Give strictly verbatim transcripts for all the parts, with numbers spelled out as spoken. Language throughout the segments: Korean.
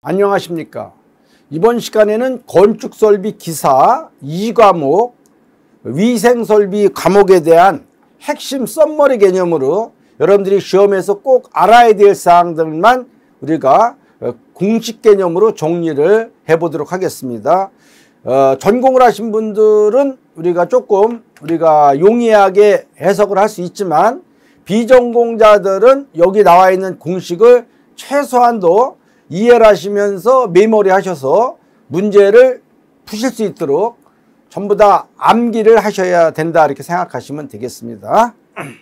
안녕하십니까. 이번 시간에는 건축설비 기사 이 과목 위생설비 과목에 대한 핵심 썸머리 개념으로 여러분들이 시험에서 꼭 알아야 될 사항들만 우리가 공식 개념으로 정리를 해보도록 하겠습니다. 어, 전공을 하신 분들은 우리가 조금 우리가 용이하게 해석을 할 수 있지만 비전공자들은 여기 나와 있는 공식을 최소한도 이해를 하시면서 메모리 하셔서 문제를 푸실 수 있도록 전부 다 암기를 하셔야 된다 이렇게 생각하시면 되겠습니다.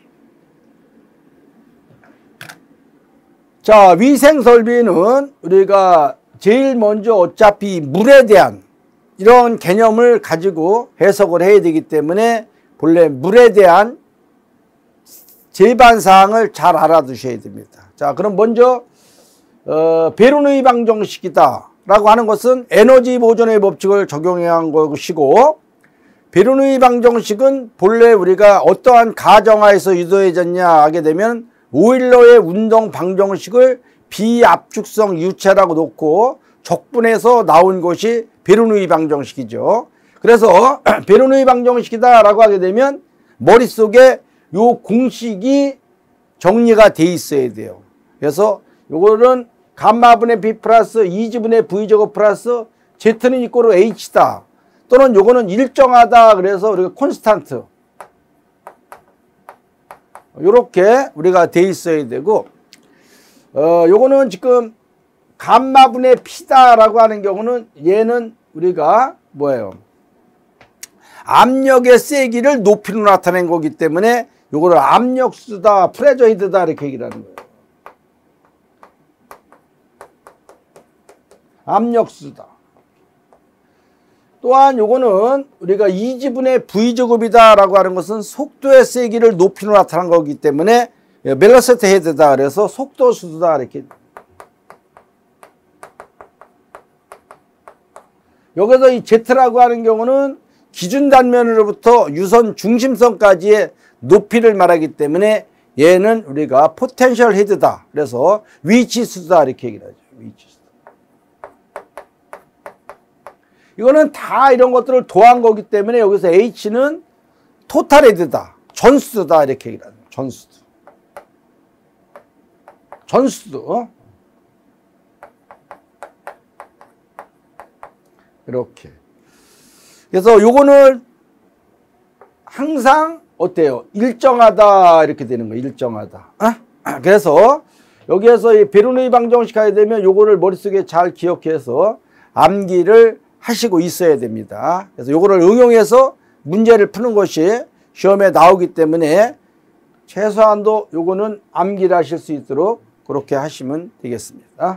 자, 위생설비는 우리가 제일 먼저 어차피 물에 대한 이런 개념을 가지고 해석을 해야 되기 때문에 본래 물에 대한 제반사항을 잘 알아두셔야 됩니다. 자, 그럼 먼저 어, 베르누이 방정식이다 라고 하는 것은 에너지 보존의 법칙을 적용한 것이고, 베르누이 방정식은 본래 우리가 어떠한 가정하에서 유도해졌냐 하게 되면 오일러의 운동 방정식을 비압축성 유체라고 놓고 적분해서 나온 것이 베르누이 방정식이죠. 그래서 베르누이 방정식이다 라고 하게 되면 머릿속에 요 공식이 정리가 돼 있어야 돼요. 그래서 요거는 감마분의 B 플러스 이 지분의 V 제곱 플러스 Z는 이꼬르 H다. 또는 요거는 일정하다. 그래서 우리가 콘스탄트. 요렇게 우리가 돼 있어야 되고, 어, 요거는 지금 감마분의 P다라고 하는 경우는 얘는 우리가 뭐예요? 압력의 세기를 높이로 나타낸 거기 때문에 요거를 압력수다, 프레저 헤드다 이렇게 얘기를 하는 거예요. 압력수다. 또한 요거는 우리가 이 지분의 V제곱이다 라고 하는 것은 속도의 세기를 높이로 나타난 거기 때문에 벨로시티 헤드다. 그래서 속도수다 이렇게. 여기서 이 Z라고 하는 경우는 기준 단면으로부터 유선 중심선까지의 높이를 말하기 때문에 얘는 우리가 포텐셜 헤드다. 그래서 위치수다 이렇게 얘기를 하죠. 위치수. 이거는 다 이런 것들을 더한 거기 때문에 여기서 H는 토탈 헤드다. 전수다 이렇게 얘기를 하죠. 전수도. 전수도. 이렇게. 그래서 요거는 항상 어때요? 일정하다 이렇게 되는 거예요. 일정하다. 어? 그래서 여기에서 이 베르누이 방정식 하게 되면 요거를 머릿속에 잘 기억해서 암기를 하시고 있어야 됩니다. 그래서 요거를 응용해서 문제를 푸는 것이 시험에 나오기 때문에 최소한도 요거는 암기를 하실 수 있도록 그렇게 하시면 되겠습니다.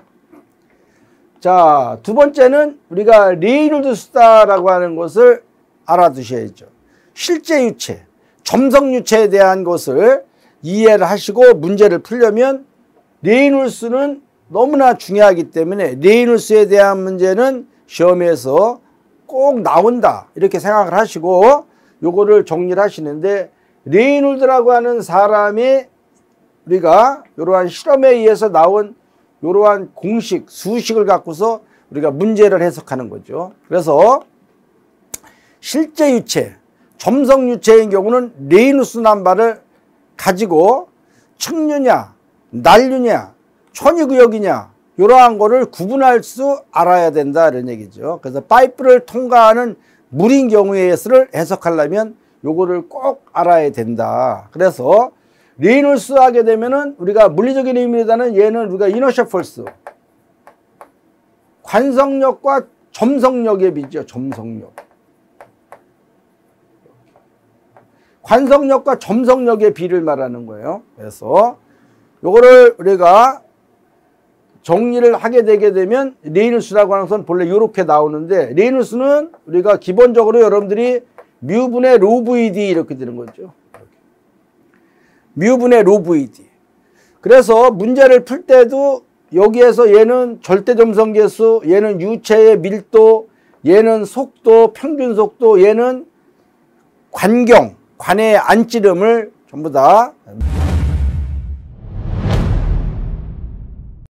자, 두 번째는 우리가 레이놀드 수다라고 하는 것을 알아두셔야죠. 실제 유체, 점성 유체에 대한 것을 이해를 하시고 문제를 풀려면 레이놀스는 너무나 중요하기 때문에 레이놀스에 대한 문제는 시험에서 꼭 나온다 이렇게 생각을 하시고 요거를 정리를 하시는데, 레이놀드라고 하는 사람이 우리가 이러한 실험에 의해서 나온 이러한 공식, 수식을 갖고서 우리가 문제를 해석하는 거죠. 그래서 실제 유체, 점성 유체의 경우는 레이놀스 남바를 가지고 측류냐, 난류냐, 천위구역이냐 이러한 거를 구분할 수 알아야 된다 이런 얘기죠. 그래서 파이프를 통과하는 물인 경우에서를 해석하려면 요거를 꼭 알아야 된다. 그래서 레이놀스 하게 되면은 우리가 물리적인 의미보다는 얘는 우리가 이너셜 폴스, 관성력과 점성력의 비죠. 점성력. 관성력과 점성력의 비를 말하는 거예요. 그래서 요거를 우리가 정리를 하게 되게 되면 레이놀스라고 하는 것은 본래 이렇게 나오는데, 레이놀스는 우리가 기본적으로 여러분들이 뮤분의 로 브이디 이렇게 되는 거죠. 뮤분의 로 브이디. 그래서 문제를 풀 때도 여기에서 얘는 절대 점성계수, 얘는 유체의 밀도, 얘는 속도, 평균 속도, 얘는 관경, 관의 안찌름을 전부 다